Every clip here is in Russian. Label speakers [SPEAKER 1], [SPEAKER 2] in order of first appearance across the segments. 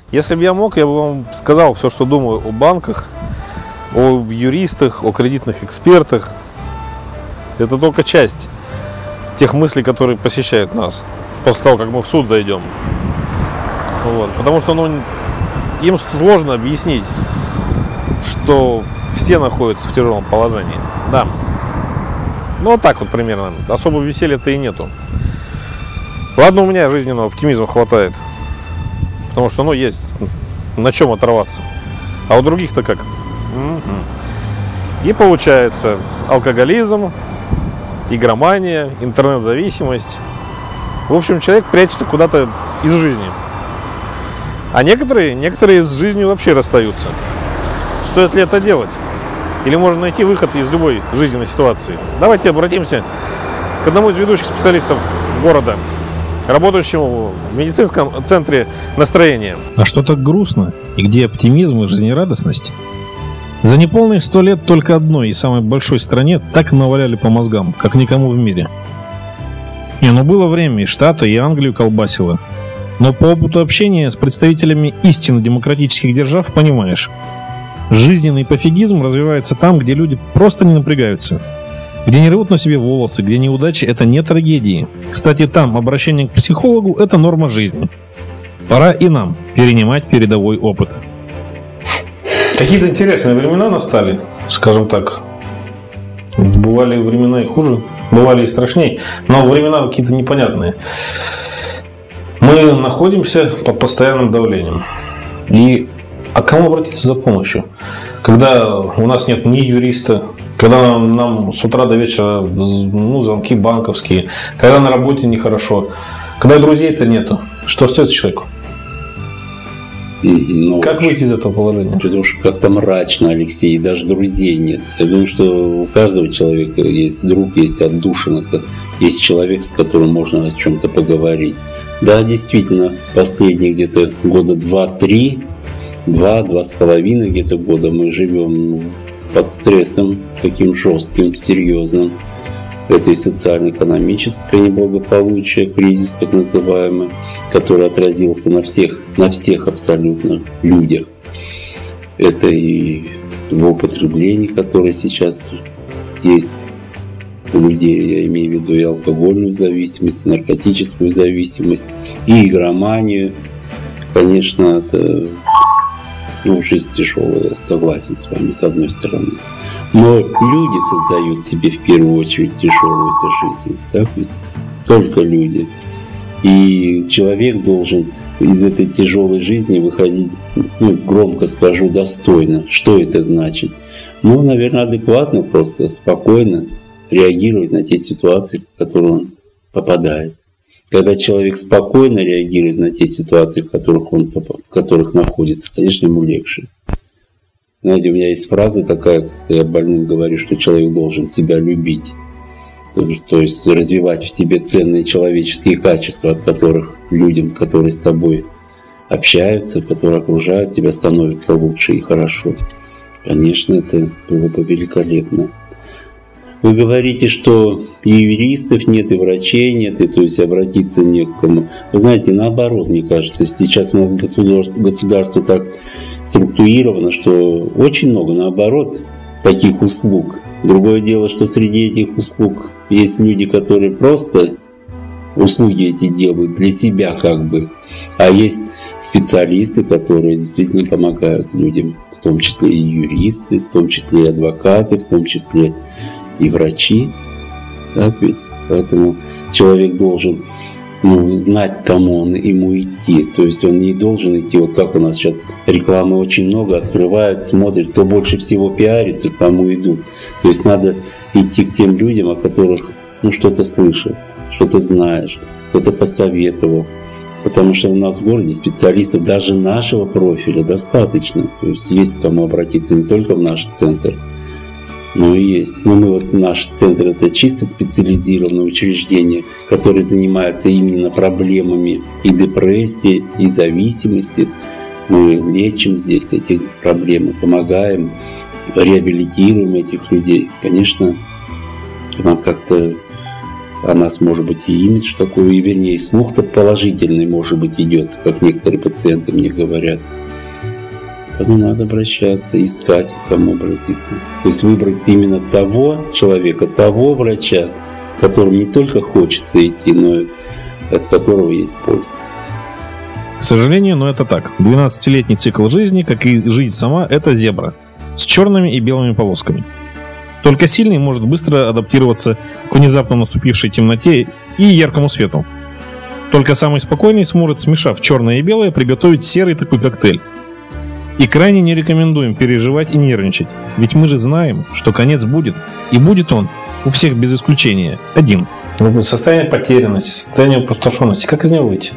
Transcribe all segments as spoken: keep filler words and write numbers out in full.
[SPEAKER 1] Если бы я мог, я бы вам сказал все, что думаю о банках, о юристах, о кредитных экспертах. Это только часть тех мыслей, которые посещают нас после того, как мы в суд зайдем. Вот. Потому что ну, им сложно объяснить, что все находятся в тяжелом положении. Да. Ну, вот так вот примерно. Особо веселья-то и нету. Ладно, у меня жизненного оптимизма хватает. Потому что, ну, есть на чем оторваться. А у других-то как? И получается алкоголизм, игромания, интернет-зависимость. В общем, человек прячется куда-то из жизни. А некоторые, некоторые с жизнью вообще расстаются. Стоит ли это делать? Или можно найти выход из любой жизненной ситуации? Давайте обратимся к одному из ведущих специалистов города, работающему в медицинском центре настроения.
[SPEAKER 2] А что так грустно? И где оптимизм и жизнерадостность? За неполные сто лет только одной и самой большой стране так наваляли по мозгам, как никому в мире. Не, ну было время, и Штаты, и Англию колбасило. Но по опыту общения с представителями истинно демократических держав понимаешь, жизненный пофигизм развивается там, где люди просто не напрягаются, где не рвут на себе волосы, где неудачи – это не трагедии. Кстати, там обращение к психологу – это норма жизни. Пора и нам перенимать передовой опыт.
[SPEAKER 1] Какие-то интересные времена настали, скажем так. Бывали времена и хуже, бывали и страшнее, но времена какие-то непонятные. Мы находимся под постоянным давлением. И а к кому обратиться за помощью? Когда у нас нет ни юриста, когда нам, нам с утра до вечера ну, звонки банковские, когда на работе нехорошо, когда друзей-то нету, что остается человеку?
[SPEAKER 3] Но
[SPEAKER 1] как выйти из этого положения?
[SPEAKER 3] Потому что как-то мрачно, Алексей, и даже друзей нет. Я думаю, что у каждого человека есть друг, есть отдушина, есть человек, с которым можно о чем-то поговорить. Да, действительно, последние где-то года два-три, два-два с половиной где-то года мы живем под стрессом таким жестким, серьезным. Это и социально-экономическое неблагополучие, кризис так называемый, который отразился на всех, на всех абсолютно людях. Это и злоупотребление, которое сейчас есть у людей, я имею в виду и алкогольную зависимость, и наркотическую зависимость, и игроманию. Конечно, это ну, жизнь тяжелая, согласен с вами, с одной стороны. Но люди создают себе в первую очередь тяжелую эту жизнь. Так ведь? Только люди. И человек должен из этой тяжелой жизни выходить, ну, громко скажу, достойно. Что это значит? Ну, наверное, адекватно, просто спокойно реагировать на те ситуации, в которые он попадает. Когда человек спокойно реагирует на те ситуации, в которых он в которых находится, конечно, ему легче. Знаете, у меня есть фраза такая, когда я больным говорю, что человек должен себя любить. То есть развивать в себе ценные человеческие качества, от которых людям, которые с тобой общаются, которые окружают тебя, становится лучше и хорошо. Конечно, это было бы великолепно. Вы говорите, что и юристов нет, и врачей нет, и то есть обратиться не к кому. Вы знаете, наоборот, мне кажется, сейчас у нас государство, государство так структурировано, что очень много, наоборот, таких услуг. Другое дело, что среди этих услуг есть люди, которые просто услуги эти делают для себя как бы, а есть специалисты, которые действительно помогают людям, в том числе и юристы, в том числе и адвокаты, в том числе и врачи. Так ведь? Поэтому человек должен ну, знать, к кому он ему идти. То есть он не должен идти, вот как у нас сейчас рекламы очень много, открывают, смотрят, кто больше всего пиарится, к тому идут. То есть надо идти к тем людям, о которых ну, что-то слышал, что-то знаешь, кто-то посоветовал. Потому что у нас в городе специалистов даже нашего профиля достаточно. То есть есть к кому обратиться не только в наш центр, но и есть. Но мы вот наш центр это чисто специализированное учреждение, которое занимается именно проблемами и депрессии, и зависимости. Мы лечим здесь эти проблемы, помогаем, реабилитируем этих людей. Конечно, нам как-то о нас, может быть, и имидж такой, и вернее, слух-то положительный, может быть, идет, как некоторые пациенты мне говорят. Поэтому надо обращаться, искать, к кому обратиться. То есть выбрать именно того человека, того врача, к которому не только хочется идти, но и от которого есть польза.
[SPEAKER 2] К сожалению, но это так. двенадцатилетний цикл жизни, как и жизнь сама, это зебра с черными и белыми полосками. Только сильный может быстро адаптироваться к внезапно наступившей темноте и яркому свету. Только самый спокойный сможет, смешав черное и белое, приготовить серый такой коктейль. И крайне не рекомендуем переживать и нервничать, ведь мы же знаем, что конец будет, и будет он у всех без исключения один.
[SPEAKER 1] Состояние потерянности, состояние опустошенности, как из него выйти?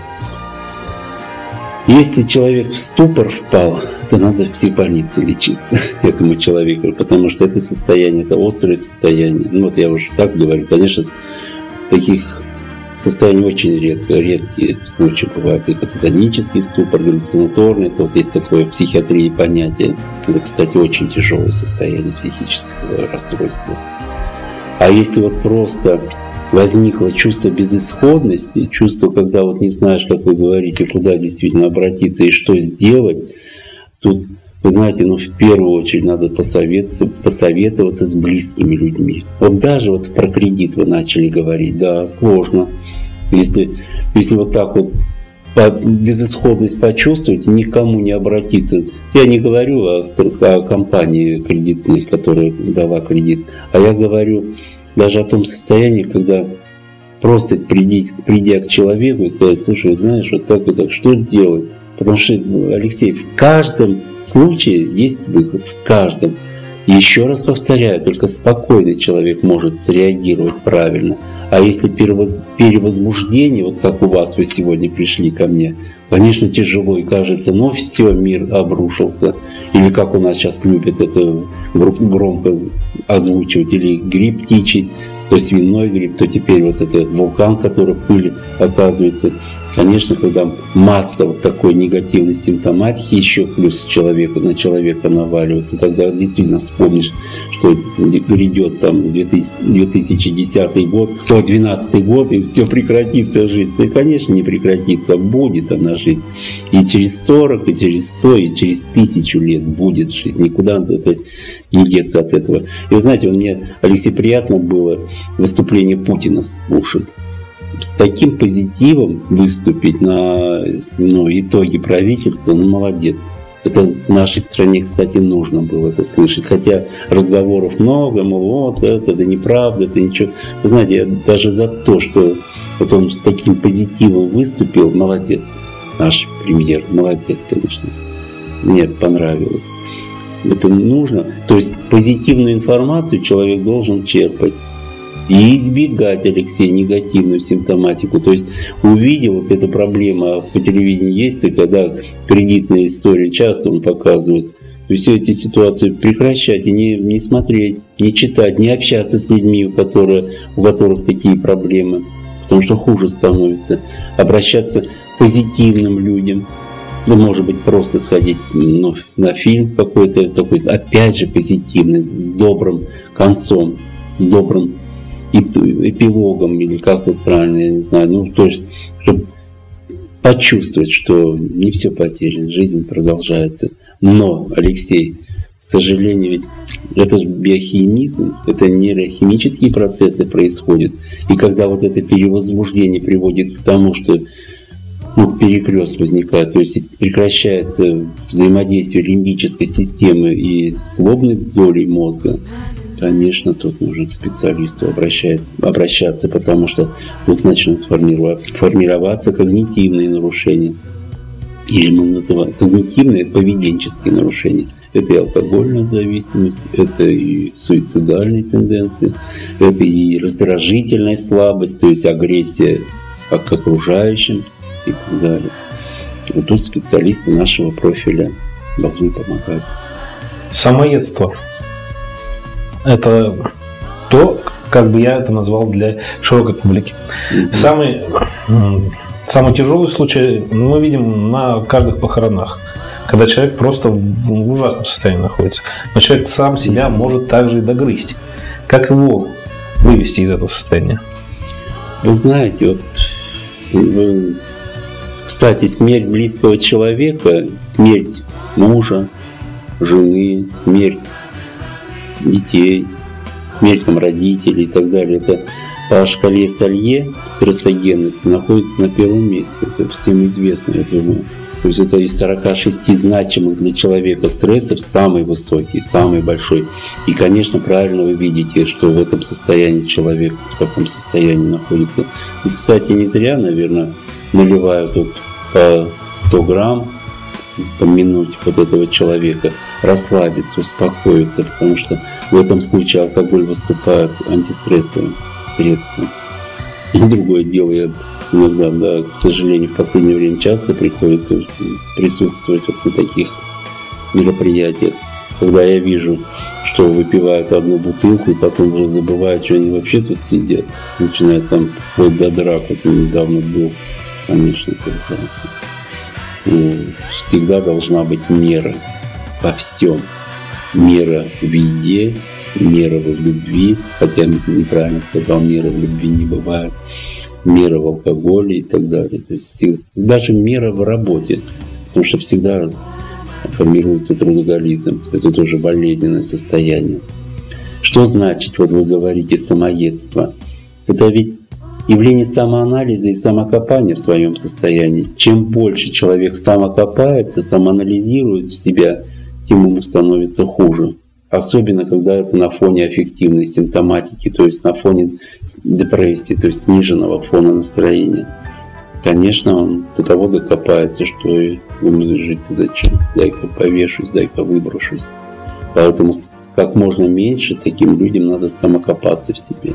[SPEAKER 3] Если человек в ступор впал, то надо в психбольнице лечиться этому человеку, потому что это состояние, это острое состояние. Ну вот я уже так говорю, конечно, таких состояний очень редко, редкие случаи бывают. И кататонический ступор, галлюцинаторный, это вот есть такое в психиатрии понятие. Это, кстати, очень тяжелое состояние психического расстройства. А если вот просто возникло чувство безысходности, чувство, когда вот не знаешь, как вы говорите, куда действительно обратиться и что сделать, тут, вы знаете, ну в первую очередь надо посоветоваться, посоветоваться с близкими людьми. Вот даже вот про кредит вы начали говорить, да, сложно. Если, если вот так вот безысходность почувствовать, никому не обратиться. Я не говорю о, о компании кредитной, которая дала кредит, а я говорю даже о том состоянии, когда просто прийти, придя к человеку и сказать: слушай, знаешь, вот так и так, что делать? Потому что, Алексей, в каждом случае есть выход, в каждом. И еще раз повторяю, только спокойный человек может среагировать правильно. А если перевозбуждение, вот как у вас, вы сегодня пришли ко мне, конечно, тяжело и кажется, ну все, мир обрушился. Или как у нас сейчас любят это громко озвучивать, или грипп птичий, то свиной грипп, то теперь вот это вулкан, который пыль оказывается. Конечно, когда масса вот такой негативной симптоматики еще плюс человеку, на человека наваливается, тогда действительно вспомнишь, что грядет там две тысячи десятый год, две тысячи двенадцатый год, и все прекратится жизнь. Да, конечно, не прекратится, будет она жизнь. И через сорок, и через сто, и через тысячу лет будет жизнь. Никуда это не деться от этого. И вы знаете, мне, Алексей, приятно было выступление Путина слушать. С таким позитивом выступить на ну, итоги правительства, ну молодец. Это в нашей стране, кстати, нужно было это слышать. Хотя разговоров много, мол, вот это, это неправда, это ничего. Вы знаете, я даже за то, что вот он с таким позитивом выступил, молодец. Наш премьер, молодец, конечно. Мне понравилось. Это нужно. То есть позитивную информацию человек должен черпать. И избегать, Алексей, негативную симптоматику. То есть увидел, вот эта проблема по телевидению есть, и когда кредитные истории часто он показывает, то есть эти ситуации прекращать и не, не смотреть, не читать, не общаться с людьми, у которых, у которых такие проблемы, потому что хуже становится. Обращаться к позитивным людям. Да, может быть, просто сходить ну, на фильм какой-то, такой, опять же, позитивный, с добрым концом, с добрым эпилогом, или как вот правильно, я не знаю, ну, то есть, чтобы почувствовать, что не все потеряно, жизнь продолжается. Но, Алексей, к сожалению, ведь это же биохимизм, это нейрохимические процессы происходят. И когда вот это перевозбуждение приводит к тому, что ну, перекрест возникает, то есть прекращается взаимодействие лимбической системы и злобной доли мозга, конечно, тут нужно к специалисту обращаться, потому что тут начнут формироваться когнитивные нарушения. Или мы называем когнитивные поведенческие нарушения. Это и алкогольная зависимость, это и суицидальные тенденции, это и раздражительная слабость, то есть агрессия к окружающим и так далее. Вот тут специалисты нашего профиля должны помогать.
[SPEAKER 1] Самоедство. Это то, как бы я это назвал для широкой публики. Mm-hmm. Самый, самый тяжелый случай мы видим на каждых похоронах, когда человек просто в ужасном состоянии находится. Но человек сам себя может также и догрызть. Как его вывести из этого состояния?
[SPEAKER 3] Вы знаете, вот, вы, кстати, смерть близкого человека, смерть мужа, жены, смерть детей, смерть там, родителей и так далее, это по шкале Салье стрессогенности находится на первом месте. Это всем известно, я думаю. То есть это из сорока шести значимых для человека стрессов самый высокий, самый большой. И, конечно, правильно вы видите, что в этом состоянии человек в таком состоянии находится. И, кстати, не зря, наверное, наливают тут по сто грамм по минуте вот этого человека расслабиться, успокоиться, потому что в этом случае алкоголь выступает антистрессовым средством. И другое дело, я иногда, да, к сожалению, в последнее время часто приходится присутствовать вот на таких мероприятиях, когда я вижу, что выпивают одну бутылку и потом уже забывают, что они вообще тут сидят, начинают там вплоть до драк. Вот недавно был, конечно, это ужасно. Ну, всегда должна быть мера во всем. Мера в еде, мера в любви, хотя я неправильно сказал, мера в любви не бывает, мера в алкоголе и так далее. То есть всегда, даже мера в работе, потому что всегда формируется трудоголизм. Это тоже болезненное состояние. Что значит, вот вы говорите, самоедство? Это ведь явление самоанализа и самокопания в своем состоянии. Чем больше человек самокопается, самоанализирует в себя, тем ему становится хуже. Особенно, когда это на фоне аффективной симптоматики, то есть на фоне депрессии, то есть сниженного фона настроения. Конечно, он до того докопается, что и думает, жить-то зачем? Дай-ка повешусь, дай-ка выброшусь. Поэтому как можно меньше таким людям надо самокопаться в себе.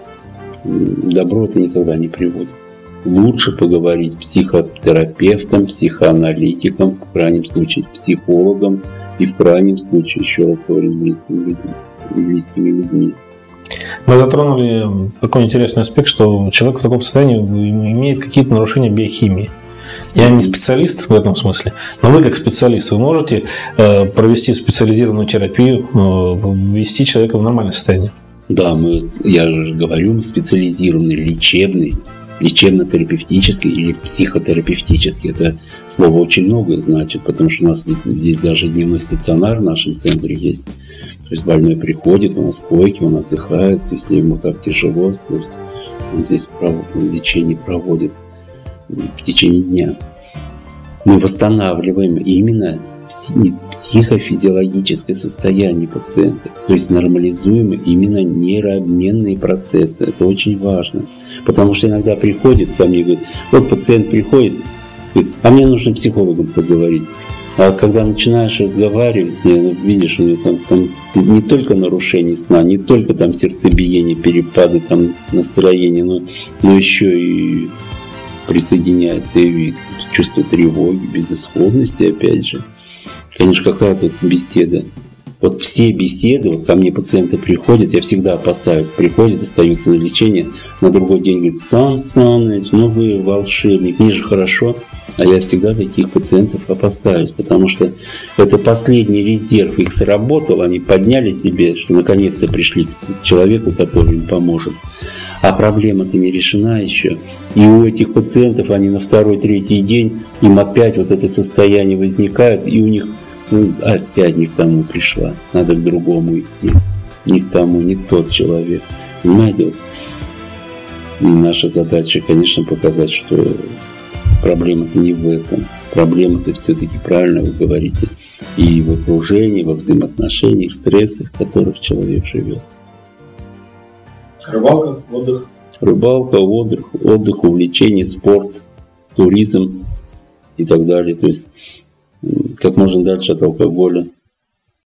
[SPEAKER 3] Добро это никогда не приводит. Лучше поговорить с психотерапевтом, психоаналитиком, в крайнем случае с психологом и в крайнем случае, еще раз говорю, с близкими людьми. Близкими людьми.
[SPEAKER 2] Мы затронули такой интересный аспект, что человек в таком состоянии имеет какие-то нарушения биохимии. Я не специалист в этом смысле, но вы как специалист, вы можете провести специализированную терапию, ввести человека в нормальное состояние?
[SPEAKER 3] Да, мы, я же говорю, мы специализированный, лечебный, лечебно-терапевтический или психотерапевтический. Это слово очень многое значит, потому что у нас здесь даже дневной стационар в нашем центре есть. То есть больной приходит, он на койке, он отдыхает, если ему так тяжело, то есть он здесь лечение проводит в течение дня. Мы восстанавливаем именно психофизиологическое состояние пациента. То есть нормализуем именно нейрообменные процессы. Это очень важно. Потому что иногда приходит ко мне и говорит, вот пациент приходит, говорит, а мне нужно психологом поговорить. А когда начинаешь разговаривать с ней, ну, видишь, у нее там, там не только нарушение сна, не только там сердцебиение, перепады там, настроения, но, но еще и присоединяется и чувство тревоги, безысходности, опять же. Конечно, какая тут беседа. Вот все беседы, вот ко мне пациенты приходят, я всегда опасаюсь, приходят, остаются на лечение, на другой день говорят, Сан Саныч, ну вы волшебник, мне же хорошо. А я всегда таких пациентов опасаюсь, потому что это последний резерв их сработал, они подняли себе, что наконец-то пришли к человеку, который им поможет. А проблема-то не решена еще. И у этих пациентов, они на второй, третий день, им опять вот это состояние возникает, и у них ну, опять не к тому пришла. Надо к другому идти. Не к тому, не тот человек. Понимаете? И наша задача, конечно, показать, что проблема-то не в этом. Проблема-то все-таки, правильно вы говорите, и в окружении, во взаимоотношениях, в стрессах, в которых человек живет.
[SPEAKER 2] Рыбалка, отдых.
[SPEAKER 3] Рыбалка, отдых, отдых, увлечение, спорт, туризм и так далее. То есть как можно дальше от алкоголя.